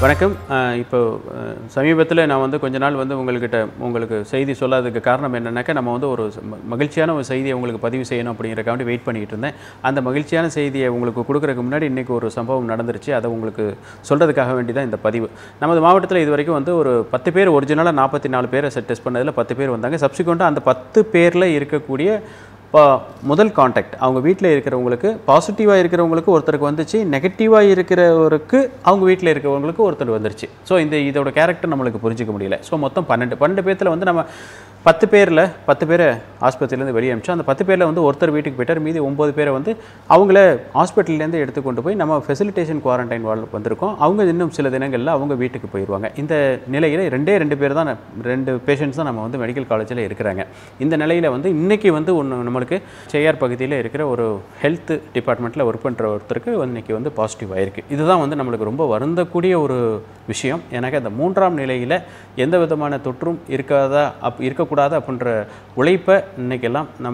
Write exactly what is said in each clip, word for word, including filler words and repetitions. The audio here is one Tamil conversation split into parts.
வணக்கம். இப்போ சமீபத்தில் நான் வந்து கொஞ்ச நாள் வந்து உங்கள்கிட்ட உங்களுக்கு செய்தி சொல்லாததுக்கு காரணம் என்னென்னாக்கா, நம்ம வந்து ஒரு மகிழ்ச்சியான ஒரு செய்தியை உங்களுக்கு பதிவு செய்யணும் அப்படிங்கிறக்காண்டி வெயிட் பண்ணிகிட்டு இருந்தேன். அந்த மகிழ்ச்சியான செய்தியை உங்களுக்கு கொடுக்குறதுக்கு முன்னாடி இன்றைக்கி ஒரு சம்பவம் நடந்துருச்சு. அதை உங்களுக்கு சொல்கிறதுக்காக வேண்டி தான் இந்த பதிவு. நமது மாவட்டத்தில் இது வரைக்கும் வந்து ஒரு பத்து பேர் ஒரிஜினலாக நாற்பத்தி நாலு பேரை டெஸ்ட் பண்ணதில் பத்து பேர் வந்தாங்க. சப்சிக்வெண்ட்டாக அந்த பத்து பேரில் இருக்கக்கூடிய இப்போ முதல் காண்டாக்ட் அவங்க வீட்டில் இருக்கிறவங்களுக்கு பாசிட்டிவாக இருக்கிறவங்களுக்கு ஒருத்தருக்கு வந்துச்சு, நெகட்டிவாக இருக்கிறவருக்கு அவங்க வீட்டில் இருக்கிறவங்களுக்கு ஒருத்தர் வந்துருச்சு. ஸோ இந்த இதோட கேரக்டர் நம்மளுக்கு புரிஞ்சிக்க முடியல. ஸோ மொத்தம் பன்னெண்டு பன்னெண்டு பேர்த்தில் வந்து நம்ம பத்து பேரில் பத்து பேரை ஆஸ்பத்திரியிலேருந்து வெளியே அனுப்பிச்சோம். அந்த பத்து பேரில் வந்து ஒருத்தர் வீட்டுக்கு போயிட்டார். மீதி ஒம்பது பேரை வந்து அவங்கள ஹாஸ்பிட்டல்லேருந்து எடுத்து கொண்டு போய் நம்ம ஃபெசிலிட்டேஷன் குவாரண்டைன் வாழ் வந்திருக்கோம். அவங்க இன்னும் சில தினங்களில் அவங்க வீட்டுக்கு போயிடுவாங்க. இந்த நிலையில் ரெண்டே ரெண்டு பேர் தான், ரெண்டு பேஷண்ட்ஸ் தான் நம்ம வந்து மெடிக்கல் காலேஜில் இருக்கிறாங்க. இந்த நிலையில் வந்து இன்றைக்கி வந்து ஒன்று நம்மளுக்கு செய்யார் பகுதியில் இருக்கிற ஒரு ஹெல்த் டிபார்ட்மெண்ட்டில் ஒர்க் பண்ணுற ஒருத்தருக்கு இன்றைக்கி வந்து பாசிட்டிவ் ஆகிருக்கு. இதுதான் வந்து நம்மளுக்கு ரொம்ப வருந்தக்கூடிய ஒரு விஷயம். எனக்கு அந்த மூன்றாம் நிலையில் எந்த விதமான தொற்றும் இருக்காதா அப் இருக்கக்கூடாது அப்படின்ற உழைப்பை இன்றைக்கெல்லாம் நம்ம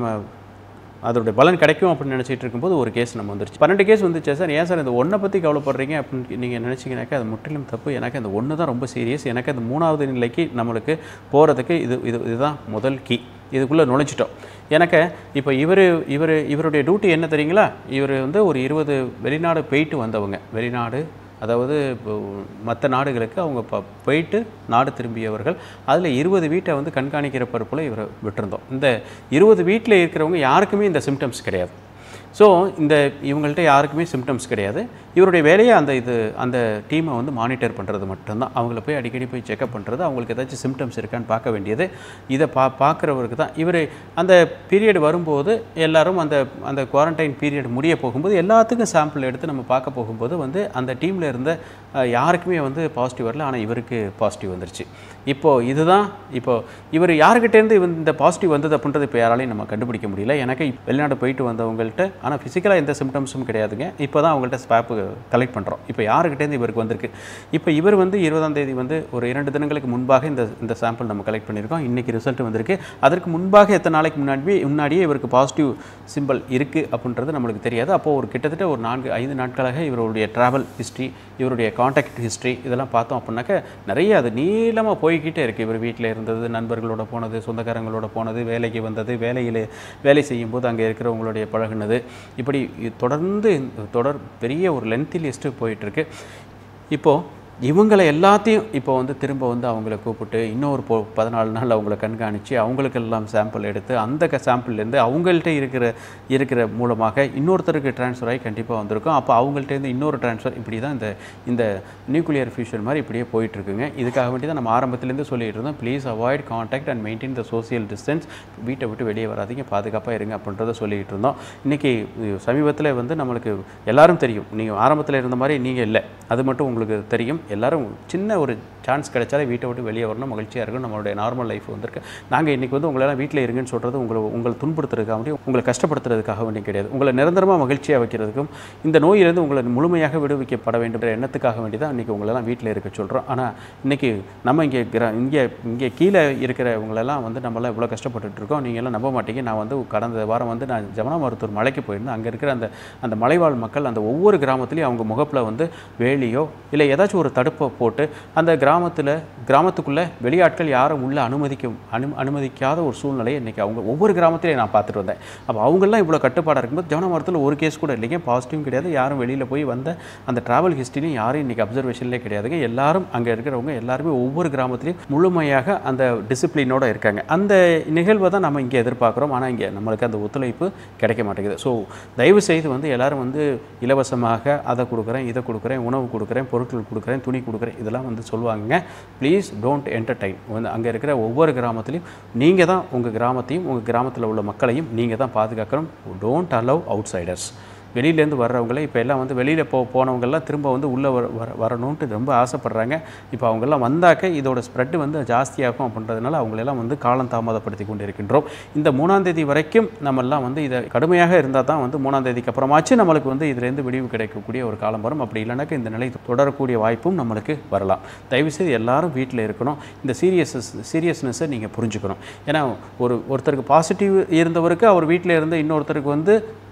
அதோடைய பலன் கிடைக்கும் அப்படின்னு நினச்சிட்டு இருக்கும்போது ஒரு கேஸ் நம்ம வந்துருச்சு. பன்னெண்டு கேஸ் வந்துச்சு. சார் ஏன் சார் இந்த ஒன்றை பற்றி கவலைப்படுறீங்க அப்படின்னு நீங்கள் நினச்சிங்கனாக்கா அது முற்றிலும் தப்பு. எனக்கு அந்த ஒன்று தான் ரொம்ப சீரியஸ். எனக்கு அந்த மூணாவது நிலைக்கு நம்மளுக்கு போகிறதுக்கு இது இது இதுதான் முதல் கீ. இதுக்குள்ளே நுழைச்சிட்டோம். எனக்கு இப்போ இவர் இவர் இவருடைய டியூட்டி என்ன தெரியுங்களா? இவர் வந்து ஒரு இருபது வெளிநாடு போயிட்டு வந்தவங்க, வெளிநாடு அதாவது மற்ற நாடுகளுக்கு அவங்க ப போயிட்டு நாடு திரும்பியவர்கள். அதில் இருபது வீட்டை வந்து கண்காணிக்கிற பொறுப்பில் இவரை விட்டுருந்தோம். இந்த இருபது வீட்டில் இருக்கிறவங்க யாருக்குமே இந்த சிம்டம்ஸ் கிடையாது. ஸோ இந்த இவங்கள்ட்ட யாருக்குமே சிம்டம்ஸ் கிடையாது. இவருடைய வேலையை அந்த இது அந்த டீமை வந்து மானிட்டர் பண்ணுறது மட்டும்தான். அவங்கள போய் அடிக்கடி போய் செக்அப் பண்ணுறது, அவங்களுக்கு ஏதாச்சும் சிம்டம்ஸ் இருக்கான்னு பார்க்க வேண்டியது. இதை பா பார்க்குறவருக்கு தான். இவர் அந்த பீரியட் வரும்போது எல்லோரும் அந்த அந்த குவாரண்டைன் பீரியட் முடிய போகும்போது எல்லாத்துக்கும் சாம்பிள் எடுத்து நம்ம பார்க்க போகும்போது வந்து அந்த டீமில் இருந்த யாருக்குமே வந்து பாசிட்டிவ் வரல. ஆனால் இவருக்கு பாசிட்டிவ் வந்துருச்சு. இப்போது இதுதான் இப்போது இவர் யாருக்கிட்டேருந்து இந்த பாசிட்டிவ் வந்தது அப்படின்றது இப்போ யாராலையும் நம்ம கண்டுபிடிக்க முடியல. எனக்கு வெளிநாடு போயிட்டு வந்தவங்கள்ட்ட ஆனால் ஃபிசிக்கலாக எந்த சிம்டம்ஸும் கிடையாதுங்க. இப்போ தான் அவங்கள்ட்ட ஸ்வாப்பு கலெக்ட் பண்ணுறோம். இப்போ யாருக்கிட்டேருந்து இவருக்கு வந்திருக்கு. இப்போ இவர் வந்து இருபதாம் தேதி வந்து ஒரு இரண்டு தினங்களுக்கு முன்பாக இந்த இந்த சாம்பிள் நம்ம கலெக்ட் பண்ணியிருக்கோம். இன்றைக்கி ரிசல்ட் வந்திருக்கு. அதற்கு முன்பாக எத்தனை நாளைக்கு முன்னாடி முன்னாடியே இவருக்கு பாசிட்டிவ் சிம்பிள் இருக்குது அப்படின்றது நம்மளுக்கு தெரியாது. அப்போது ஒரு கிட்டத்தட்ட ஒரு நான்கு ஐந்து நாட்களாக இவருடைய ட்ராவல் ஹிஸ்ட்ரி, இவருடைய காண்டாக்ட் ஹிஸ்ட்ரி இதெல்லாம் பார்த்தோம் அப்படின்னாக்க நிறைய அது நீளமாக போய்கிட்டே இருக்குது. இவர் வீட்டில் இருந்தது, நண்பர்களோட போனது, சொந்தக்காரங்களோட போனது, வேலைக்கு வந்தது, வேலையில் வேலை செய்யும்போது அங்கே இருக்கிறவங்களுடைய பழகுனது, இப்படி தொடர்ந்து தொடர் பெரிய ஒரு லென்த்தி லிஸ்ட்டு போயிட்டுருக்கு. இப்போது இவங்களை எல்லாத்தையும் இப்போ வந்து திரும்ப வந்து அவங்கள கூப்பிட்டு இன்னொரு போ பதினாலு நாள் அவங்கள கண்காணித்து அவங்களுக்கெல்லாம் சாம்பிள் எடுத்து அந்த க சாம்பிள்லேருந்து அவங்கள்ட்ட இருக்கிற இருக்கிற மூலமாக இன்னொருத்தருக்கு ட்ரான்ஸ்ஃபர் ஆகி கண்டிப்பாக வந்திருக்கும். அப்போ அவங்கள்ட்டேருந்து இன்னொரு ட்ரான்ஸ்ஃபர், இப்படி தான் இந்த இந்த நியூக்ளியர் ஃபியூஷன் மாதிரி இப்படியே போயிட்டுருக்குங்க. இதுக்காக வேண்டி தான் நம்ம ஆரம்பத்துலேருந்து சொல்லிகிட்டு இருந்தோம், please avoid contact and maintain the social distance. வீட்டை விட்டு வெளியே வராதிங்க, பாதுகாப்பாக இருங்க அப்படின்றத சொல்லிகிட்டு இருந்தோம். இன்றைக்கி சமீபத்தில் வந்து நம்மளுக்கு எல்லாரும் தெரியும், நீங்கள் ஆரம்பத்தில் இருந்த மாதிரி நீங்கள் இல்லை, அது மட்டும் உங்களுக்கு தெரியும். எல்லோரும் சின்ன ஒரு சான்ஸ் கிடைச்சாலே வீட்டை விட்டு வெளியே வரணும், மகிழ்ச்சியாக இருக்கும், நம்மளுடைய நார்மல் லைஃப் வந்திருக்கு. நாங்கள் இன்றைக்கி வந்து உங்களெல்லாம் வீட்டில் இருங்கன்னு சொல்கிறது உங்களை உங்களை துன்புறுத்துறதுக்காக வேண்டியும் உங்களை கஷ்டப்படுத்துறதுக்காக வேண்டியும் கிடையாது. உங்களை நிரந்தரமாக மகிழ்ச்சியாக வைக்கிறதுக்கும் இந்த நோயிலிருந்து உங்களை முழுமையாக விடுவிக்கப்பட வேண்டும் என்ற எண்ணத்துக்காக வேண்டி தான் இன்றைக்கி உங்களெல்லாம் வீட்டில் இருக்க சொல்கிறோம். ஆனால் இன்றைக்கி நம்ம இங்கே கிர இங்கே இங்கே கீழே இருக்கிறவங்களெல்லாம் வந்து நம்மளாம் இவ்வளோ கஷ்டப்பட்டுட்டு இருக்கோம். நீங்கள் எல்லாம் நம்ப மாட்டீங்க. நான் வந்து கடந்த வாரம் வந்து நான் ஜமுனா மருத்துவர் மலைக்கு போயிருந்தேன். அங்கே இருக்கிற அந்த அந்த மலைவாழ் மக்கள் அந்த ஒவ்வொரு கிராமத்துலேயும் அவங்க முகப்பில் வந்து வேலியோ இல்லை ஏதாச்சும் ஒரு தடுப்பை போட்டு அந்த கிராமத்தில் கிராமத்துக்குள்ளே வெளியாட்கள் யாரும் உள்ள அனுமதிக்க அனு அனுமதிக்காத ஒரு சூழ்நிலையை இன்றைக்கி அவங்க ஒவ்வொரு கிராமத்திலையும் நான் பார்த்துட்டு வந்தேன். அப்போ அவங்கெல்லாம் இவ்வளோ கட்டுப்பாடாக இருக்கும்போது ஜமுனா மரத்தில் ஒரு கேஸ் கூட இல்லைங்க, பாசிட்டிவும் கிடையாது, யாரும் வெளியில் போய் வந்த அந்த ட்ராவல் ஹிஸ்ட்ரிலையும் யாரும் இன்றைக்கி அப்சர்வேஷன்லேயே கிடையாதுங்க. எல்லாரும் அங்கே இருக்கிறவங்க எல்லாருமே ஒவ்வொரு கிராமத்துலேயும் முழுமையாக அந்த டிசிப்ளினோடு இருக்காங்க. அந்த நிகழ்வை தான் நம்ம இங்கே எதிர்பார்க்குறோம். ஆனால் இங்கே நம்மளுக்கு அந்த ஒத்துழைப்பு கிடைக்க மாட்டேங்குது. ஸோ தயவு செய்து வந்து எல்லோரும் வந்து இலவசமாக அதை கொடுக்குறேன், இதை கொடுக்குறேன், உணவு கொடுக்குறேன், பொருட்கள் கொடுக்குறேன், துணி கொடுக்குறேன், இதெல்லாம் வந்து சொல்லுவாங்க. Please don't entertain. வந்து அங்கே இருக்கிற ஒவ்வொரு கிராமத்துலையும் நீங்கள் தான் உங்கள் கிராமத்தையும் உங்கள் கிராமத்தில் உள்ள மக்களையும் நீங்கள் தான் பாதுகாக்கணும். Don't allow outsiders. வெளியிலேருந்து வர்றவங்களே இப்போ எல்லாம் வந்து வெளியில் போ போனவங்கெல்லாம் திரும்ப வந்து உள்ளே வர வர வரணுன்ட்டு ரொம்ப ஆசைப்பட்றாங்க. இப்போ அவங்கெல்லாம் வந்தாக்க இதோட ஸ்ப்ரெட்டு வந்து ஜாஸ்தியாகும் அப்படின்றதுனால அவங்களெல்லாம் வந்து காலம் தாமதப்படுத்தி கொண்டு இருக்கின்றோம். இந்த மூணாம் தேதி வரைக்கும் நம்மெல்லாம் வந்து இதை கடுமையாக இருந்தால் தான் வந்து மூணாம் தேதிக்கு அப்புறமாச்சு நம்மளுக்கு வந்து இதிலேருந்து விடிவு கிடைக்கக்கூடிய ஒரு காலம் வரும். அப்படி இல்லைனாக்க இந்த நிலை தொடரக்கூடிய வாய்ப்பும் நம்மளுக்கு வரலாம். தயவுசெய்து எல்லாரும் வீட்டில் இருக்கணும். இந்த சீரியஸ் சீரியஸ்னஸை நீங்கள் புரிஞ்சுக்கணும். ஏன்னா ஒரு ஒருத்தருக்கு பாசிட்டிவ் இருந்தவருக்கு அவர் வீட்டில் இருந்து இன்னொருத்தருக்கு வந்து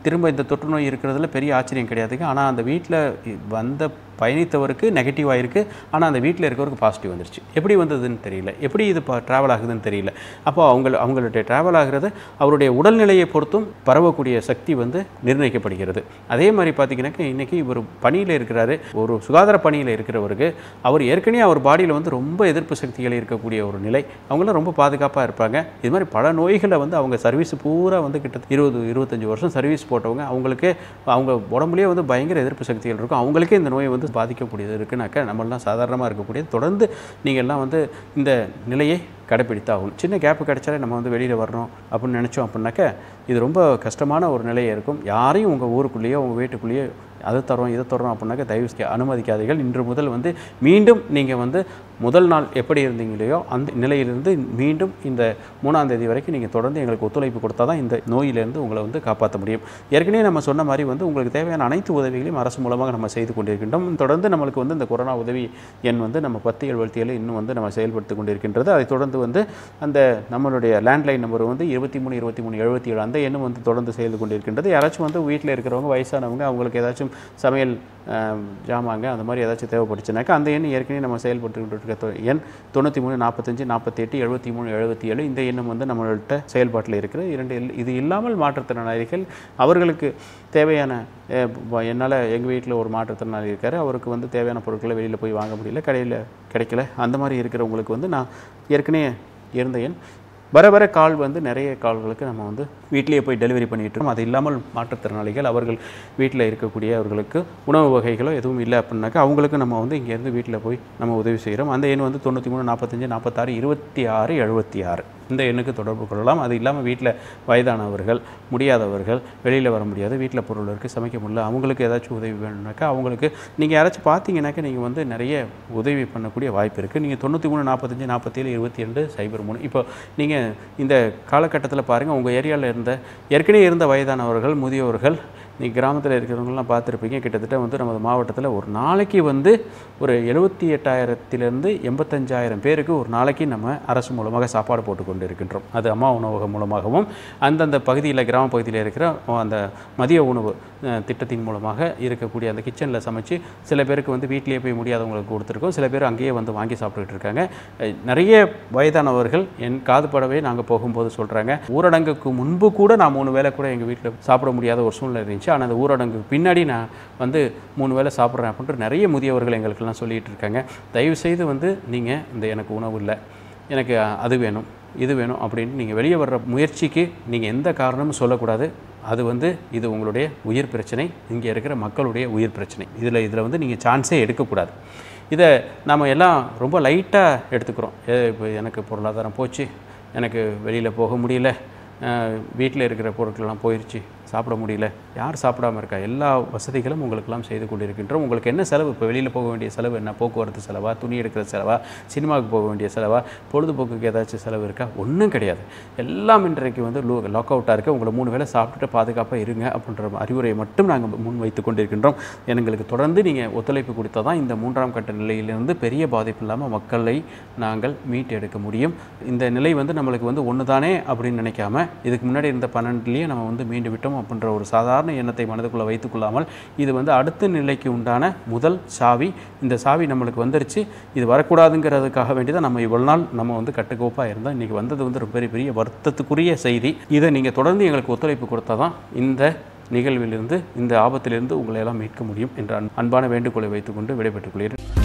திரும்ப இந்த தொற்று நோய் இருக்கிறதுல பெரிய ஆச்சரியம் கிடையாதுங்க. ஆனால் அந்த வீட்டில் வந்த பயணித்தவருக்கு நெகட்டிவாக இருக்குது, ஆனால் அந்த வீட்டில் இருக்கிறவருக்கு பாசிட்டிவ் வந்துருச்சு. எப்படி வந்ததுன்னு தெரியல, எப்படி இது இப்போ ட்ராவல் ஆகுதுன்னு தெரியல. அப்போ அவங்க அவங்களுடைய ட்ராவல் ஆகிறது அவருடைய உடல்நிலையை பொறுத்தும் பரவக்கூடிய சக்தி வந்து நிர்ணயிக்கப்படுகிறது. அதே மாதிரி பார்த்தீங்கன்னாக்கா இன்றைக்கி ஒரு பணியில் இருக்கிறாரு, ஒரு சுகாதார பணியில் இருக்கிறவருக்கு அவர் ஏற்கனவே அவர் பாடியில் வந்து ரொம்ப எதிர்ப்பு சக்திகள் இருக்கக்கூடிய ஒரு நிலை, அவங்களாம் ரொம்ப பாதுகாப்பாக இருப்பாங்க. இது மாதிரி பல நோய்களை வந்து அவங்க சர்வீஸ் பூரா வந்து கிட்ட இருபது இருபத்தஞ்சி வருஷம் சர்வீஸ் போட்டவங்க, அவங்களுக்கே அவங்க உடம்புலேயே வந்து பயங்கர எதிர்ப்பு சக்திகள் இருக்கும், அவங்களுக்கே இந்த நோயை வந்து பாதிக்கக்கூடியது இருக்குனாக்கா நம்மளாம் சாதாரணமாக இருக்கக்கூடியது. தொடர்ந்து நீங்கள்லாம் வந்து இந்த நிலையை கடைப்பிடித்தாகும். சின்ன கேப்பு கிடைச்சாலே நம்ம வந்து வெளியில் வரணும் அப்படின்னு நினச்சோம் அப்படின்னாக்கா இது ரொம்ப கஷ்டமான ஒரு நிலையை இருக்கும். யாரையும் உங்கள் ஊருக்குள்ளேயோ உங்கள் வீட்டுக்குள்ளேயோ அதை தரோம் இதை தரோம் அப்படின்னாக்கா தயவு அனுமதிக்காதீர்கள். இன்று முதல் வந்து மீண்டும் நீங்கள் வந்து முதல் நாள் எப்படி இருந்தீங்களோ அந்த நிலையிலிருந்து மீண்டும் இந்த மூணாம் தேதி வரைக்கும் நீங்கள் தொடர்ந்து எங்களுக்கு ஒத்துழைப்பு கொடுத்தா தான் இந்த நோயிலிருந்து உங்களை வந்து காப்பாற்ற முடியும். ஏற்கனவே நம்ம சொன்ன மாதிரி வந்து உங்களுக்கு தேவையான அனைத்து உதவிகளையும் அரசு மூலமாக நம்ம செய்து கொண்டிருக்கின்றோம். தொடர்ந்து நம்மளுக்கு வந்து இந்த கொரோனா உதவி எண் வந்து நம்ம பத்து எழுபத்தி ஏழு இன்னும் வந்து நம்ம செயல்படுத்தி கொண்டிருக்கின்றது. அதை தொடர்ந்து வந்து அந்த நம்மளுடைய லேண்ட்லைன் நம்பர் வந்து இருபத்தி மூணு இருபத்தி மூணு எழுபத்தி ஏழு அந்த எண்ணும் வந்து தொடர்ந்து செய்து கொண்டிருக்கின்றது. யாராச்சும் வந்து வீட்டில் இருக்கிறவங்க வயசானவங்க அவங்களுக்கு ஏதாச்சும் சமையல் ஜாமாங்க அந்த மாதிரி ஏதாச்சும் தேவைப்பட்டுச்சுனாக்கா அந்த எண் ஏற்கனவே நம்ம செயல்பட்டு இருக்க எண் தொண்ணூற்றி மூணு நாற்பத்தஞ்சு நாற்பத்தி எட்டு எழுபத்தி மூணு எழுபத்தி ஏழு இந்த எண்ணம் வந்து நம்மள்கிட்ட செயல்பாட்டில் இருக்கிற இரண்டு. இது இல்லாமல் மாற்றுத்திறனாளிகள் அவர்களுக்கு தேவையான என்னால் எங்கள் வீட்டில் ஒரு மாற்றுத்திறனாளி இருக்கார், அவருக்கு வந்து தேவையான பொருட்களை வெளியில் போய் வாங்க முடியல, கடையில் கிடைக்கல, அந்த மாதிரி இருக்கிறவங்களுக்கு வந்து நான் ஏற்கனவே இருந்த எண் வர வர கால் வந்து நிறைய கால்களுக்கு நம்ம வந்து வீட்டிலேயே போய் டெலிவரி பண்ணிகிட்டு இருக்கோம். அது இல்லாமல் மாற்றுத்திறனாளிகள் அவர்கள் வீட்டில் இருக்கக்கூடிய அவர்களுக்கு உணவு வகைகளோ எதுவும் இல்லை அப்படின்னாக்கா அவங்களுக்கு நம்ம வந்து இங்கேருந்து வீட்டில் போய் நம்ம உதவி செய்கிறோம். அந்த எண் வந்து தொண்ணூற்றி மூணு நாற்பத்தஞ்சு நாற்பத்தாறு இருபத்தி ஆறு எழுபத்தி ஆறு இந்த எண்ணுக்கு தொடர்பு கொள்ளலாம். அது இல்லாமல் வீட்டில் வயதானவர்கள் முடியாதவர்கள் வெளியில் வர முடியாது, வீட்டில் பொருள் இருக்குது சமைக்க முடியல, அவங்களுக்கு ஏதாச்சும் உதவி வேணும்னாக்கா அவங்களுக்கு நீங்கள் யாராச்சும் பார்த்தீங்கன்னாக்கா நீங்கள் வந்து நிறைய உதவி பண்ணக்கூடிய வாய்ப்பு இருக்குது. நீங்கள் தொண்ணூற்றி மூணு நாற்பத்தஞ்சு நாற்பத்தேழு இருபத்தி ரெண்டு சைபர் மூணு இப்போ நீங்கள் இந்த காலகட்டத்தில் பாருங்கள் உங்கள் ஏரியாவில் இருந்த ஏற்கனவே இருந்த வயதானவர்கள் முதியோர்கள் நீங்கள் கிராமத்தில் இருக்கிறவங்களாம் பார்த்துருப்பீங்க. கிட்டத்தட்ட வந்து நமது மாவட்டத்தில் ஒரு நாளைக்கு வந்து ஒரு எழுபத்தி எட்டாயிரத்திலேருந்து எண்பத்தஞ்சாயிரம் பேருக்கு ஒரு நாளைக்கு நம்ம அரசு மூலமாக சாப்பாடு போட்டு கொண்டு இருக்கின்றோம். அது அம்மா உணவகம் மூலமாகவும் அந்தந்த பகுதியில் கிராம பகுதியில் இருக்கிற அந்த மதிய உணவு திட்டத்தின் மூலமாக இருக்கக்கூடிய அந்த கிச்சனில் சமைச்சு சில பேருக்கு வந்து வீட்டிலேயே போய் முடியாதவங்களுக்கு கொடுத்துருக்கோம். சில பேர் அங்கேயே வந்து வாங்கி சாப்பிட்டுக்கிட்டு இருக்காங்க. நிறைய வயதானவர்கள் என் காதுபடவே நாங்கள் போகும்போது சொல்கிறாங்க, ஊரடங்குக்கு முன்பு கூட நான் மூணு வேளை கூட எங்கள் வீட்டில் சாப்பிட முடியாத ஒரு சூழ்நிலை இருந்துச்சு, ஆனால் அந்த ஊரடங்கு பின்னாடி நான் வந்து மூணு வேளை சாப்பிட்றேன் அப்படின்ட்டு நிறைய முதியவர்கள் எங்களுக்கெல்லாம் சொல்லிகிட்டு இருக்காங்க. தயவுசெய்து வந்து நீங்கள் இந்த எனக்கு உணவு இல்லை, எனக்கு அது வேணும் இது வேணும் அப்படின்னு நீங்கள் வெளியே வர்ற முயற்சிக்கு நீங்கள் எந்த காரணமும் சொல்லக்கூடாது. அது வந்து இது உங்களுடைய உயிர் பிரச்சனை, இங்கே இருக்கிற மக்களுடைய உயிர் பிரச்சனை. இதில் இதில் வந்து நீங்கள் சான்ஸே எடுக்கக்கூடாது. இதை நம்ம எல்லாம் ரொம்ப லைட்டாக எடுத்துக்கிறோம். இப்போ எனக்கு பொருளாதாரம் போச்சு, எனக்கு வெளியில் போக முடியல, வீட்டில் இருக்கிற பொருட்கள்லாம் போயிடுச்சு, சாப்பிட முடியல, யார் சாப்பிடாமல் இருக்கா, எல்லா வசதிகளும் உங்களுக்கெல்லாம் செய்து கொண்டிருக்கின்றோம். உங்களுக்கு என்ன செலவு, இப்போ வெளியில் போக வேண்டிய செலவு என்ன, போக்குவரத்து செலவா, துணி எடுக்கிற செலவா, சினிமாவுக்கு போக வேண்டிய செலவா, பொழுதுபோக்குக்கு ஏதாச்சும் செலவு இருக்கா, ஒன்றும் கிடையாது. எல்லாம் இன்றைக்கு வந்து லோ லாக் அவுட்டாக இருக்குது. உங்களை மூணு வேளை சாப்பிட்டுட்டு பாதுகாப்பாக இருங்க அப்படின்ற அறிவுரையை மட்டும் நாங்கள் முன் வைத்து கொண்டிருக்கின்றோம். எங்களுக்கு தொடர்ந்து நீங்கள் ஒத்துழைப்பு கொடுத்தா தான் இந்த மூன்றாம் கட்ட நிலையிலிருந்து பெரிய பாதிப்பு இல்லாமல் மக்களை நாங்கள் மீட்டு எடுக்க முடியும். இந்த நிலை வந்து நம்மளுக்கு வந்து ஒன்று தானே அப்படின்னு நினைக்காம இதுக்கு முன்னாடி இருந்த பன்னெண்டுலேயே நம்ம வந்து மீண்டு விட்டோம் அப்படின்ற ஒரு சாதாரண எண்ணத்தை மனதுக்குள்ளே வைத்துக்கொள்ளாமல் இது வந்து அடுத்த நிலைக்கு உண்டான முதல் சாவி. இந்த சாவி நம்மளுக்கு வந்துருச்சு, இது வரக்கூடாதுங்கிறதுக்காக வேண்டி தான் நம்ம இவ்வளோ நாள் நம்ம வந்து கட்டுக்கோப்பாக இருந்தால் இன்றைக்கி வந்தது வந்து ரொம்ப பெரிய பெரிய வருத்தத்துக்குரிய செய்தி. இதை நீங்கள் தொடர்ந்து எங்களுக்கு ஒத்துழைப்பு கொடுத்தா தான் இந்த நிகழ்விலிருந்து இந்த ஆபத்திலிருந்து உங்களை எல்லாம் மீட்க முடியும் என்ற அன்பான வேண்டுகோளை வைத்துக்கொண்டு விடைபெற்றுக் கொள்கிறேன்.